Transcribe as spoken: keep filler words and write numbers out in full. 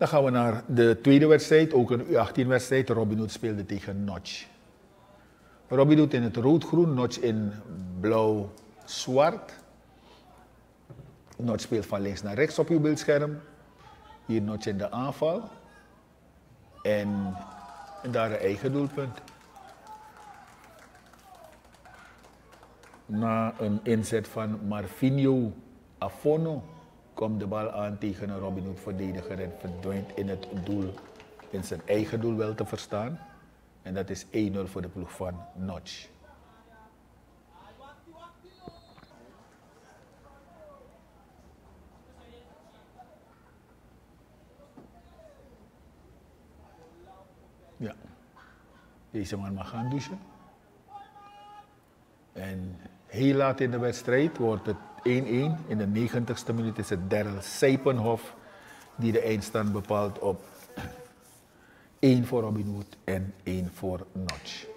Dan gaan we naar de tweede wedstrijd, ook een U achttien wedstrijd. Robin Hood speelde tegen Notch. Robin Hood in het rood-groen, Notch in blauw-zwart. Notch speelt van links naar rechts op uw beeldscherm. Hier Notch in de aanval. En, en daar een eigen doelpunt. Na een inzet van Marvinho Afono komt de bal aan tegen een Robin Hood verdediger en verdwijnt in het doel, in zijn eigen doel wel te verstaan. En dat is één nul voor de ploeg van Notch. Ja, deze man mag gaan douchen. En heel laat in de wedstrijd wordt het één-één. In de negentigste minuut is het Daryl Seipenhof die de eindstand bepaalt op één voor Robin Hood en één voor Notch.